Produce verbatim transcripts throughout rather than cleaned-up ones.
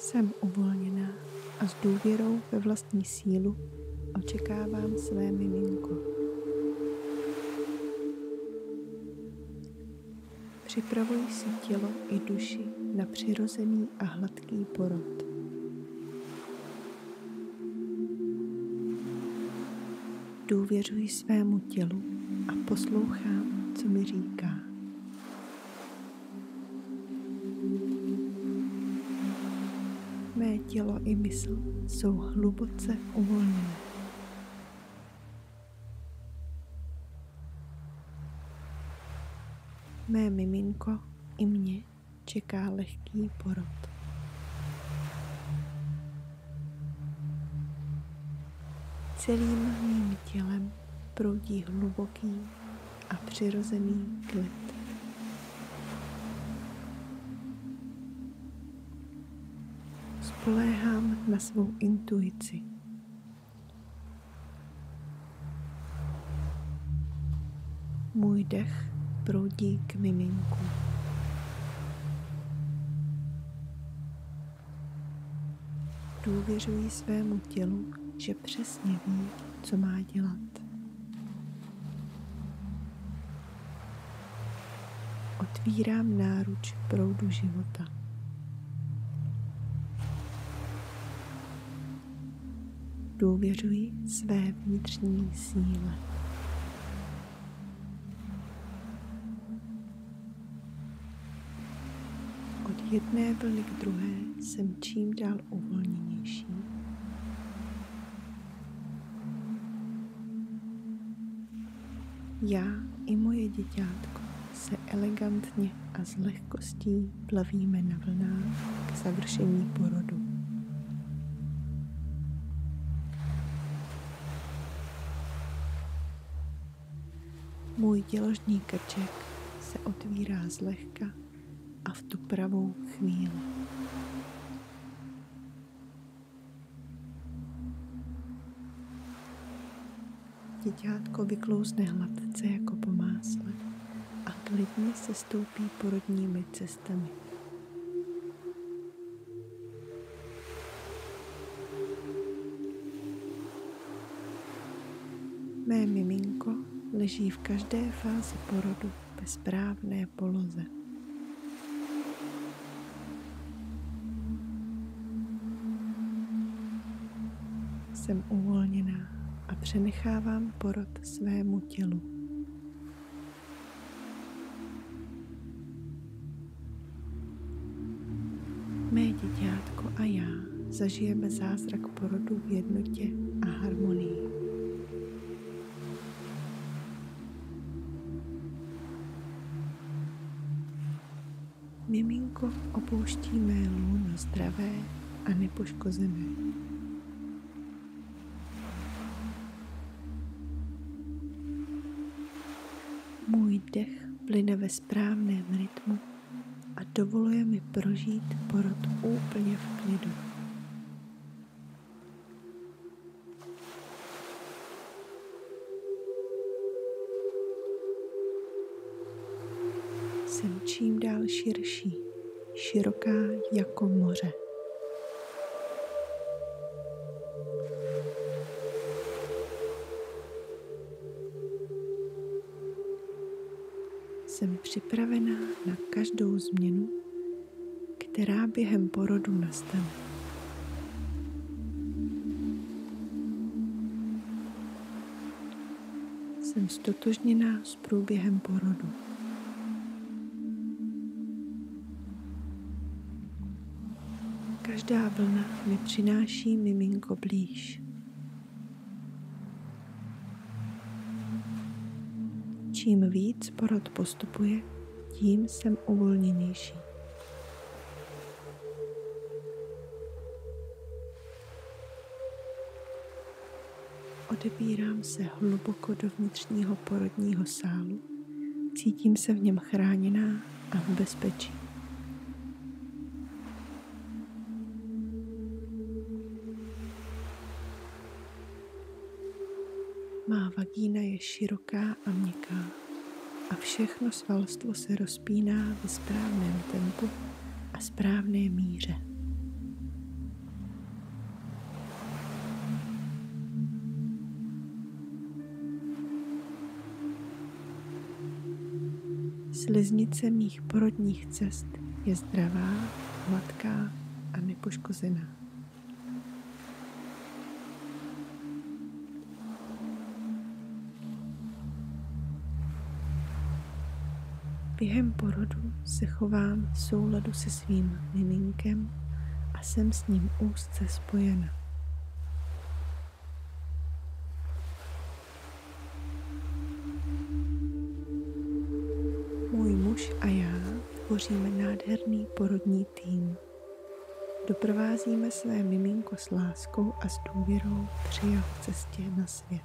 Jsem uvolněná a s důvěrou ve vlastní sílu očekávám své miminko. Připravuji si tělo i duši na přirozený a hladký porod. Důvěřuji svému tělu a poslouchám, co mi říká. Mé tělo i mysl jsou hluboce uvolněné. Mé miminko i mě čeká lehký porod. Celým mým tělem proudí hluboký a přirozený klid. Spoléhám na svou intuici. Můj dech proudí k miminku. Důvěřuji svému tělu, že přesně ví, co má dělat. Otvírám náruč proudu života. Důvěřuji své vnitřní síle. Od jedné vlny k druhé jsem čím dál uvolněnější. Já i moje děťátko se elegantně a s lehkostí plavíme na vlnách k završení porodu. Můj děložní krček se otvírá zlehka a v tu pravou chvíli. Děťátko vyklouzne hladce jako po másle a klidně se stoupí porodními cestami. Mé miminko leží v každé fázi porodu ve správné poloze. Jsem uvolněná a přenechávám porod svému tělu. Mé děťátko a já zažijeme zázrak porodu v jednotě a harmonii. Miminko opouští mé lůno zdravé a nepoškozené. Můj dech plyne ve správném rytmu a dovoluje mi prožít porod úplně v klidu. Jsem čím dál širší, široká jako moře. Jsem připravená na každou změnu, která během porodu nastane. Jsem ztotožněná s průběhem porodu. Každá vlna mi přináší miminko blíž. Čím víc porod postupuje, tím jsem uvolněnější. Odebírám se hluboko do vnitřního porodního sálu, cítím se v něm chráněná a v bezpečí. Má vagína je široká a měkká a všechno svalstvo se rozpíná ve správném tempu a správné míře. Sliznice mých porodních cest je zdravá, hladká a nepoškozená. Během porodu se chovám v souladu se svým miminkem a jsem s ním úzce spojena. Můj muž a já tvoříme nádherný porodní tým. Doprovázíme své miminko s láskou a s důvěrou při jeho cestě na svět.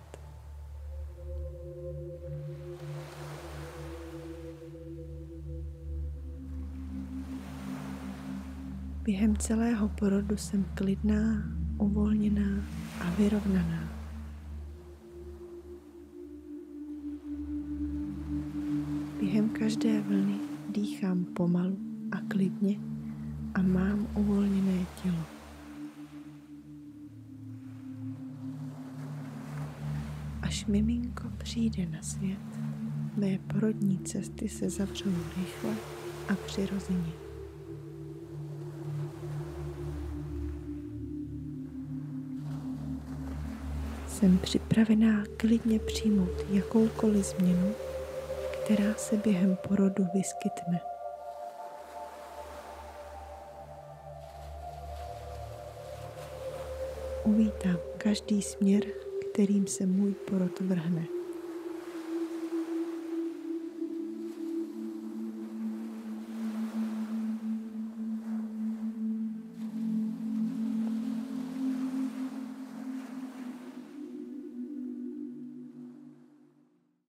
Během celého porodu jsem klidná, uvolněná a vyrovnaná. Během každé vlny dýchám pomalu a klidně a mám uvolněné tělo. Až miminko přijde na svět, mé porodní cesty se zavřou rychle a přirozeně. Jsem připravená klidně přijmout jakoukoliv změnu, která se během porodu vyskytne. Uvítám každý směr, kterým se můj porod vrhne.